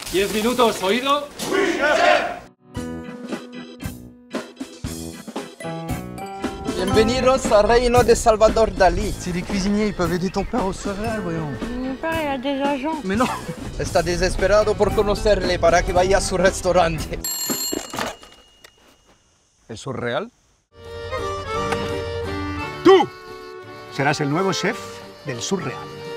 10 minutos, ¿oído? ¡Sí, chef! Bienvenidos al reino de Salvador Dalí. C'est des cuisiniers, ils peuvent aider ton père au surréal, voyons. Mon père, il a des agents. Mais non. Está desesperado por conocerle para que vaya a su restaurante. ¿El surreal? ¡Tú! Serás el nuevo chef del surreal.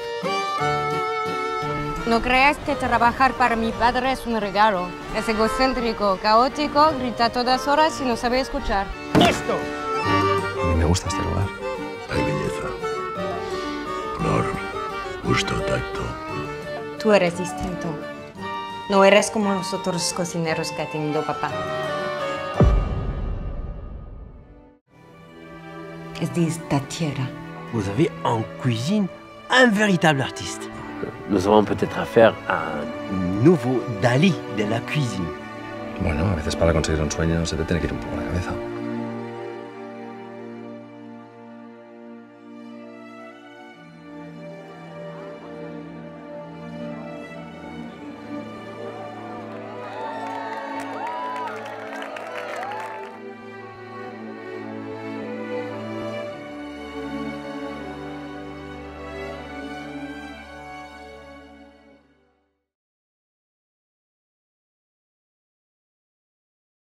No creas que trabajar para mi padre es un regalo. Es egocéntrico, caótico, grita a todas horas y no sabe escuchar. ¡Esto! A mí me gusta este lugar. Hay belleza, olor, gusto, tacto. Tú eres distinto. No eres como los otros cocineros que ha tenido papá. Es de esta tierra. Vous avez en cuisine un véritable artiste. Nous avons peut-être affaire à Un nouveau Dalí de la cuisine. Bueno, a veces para conseguir un sueño se te tiene que ir un poco la cabeza.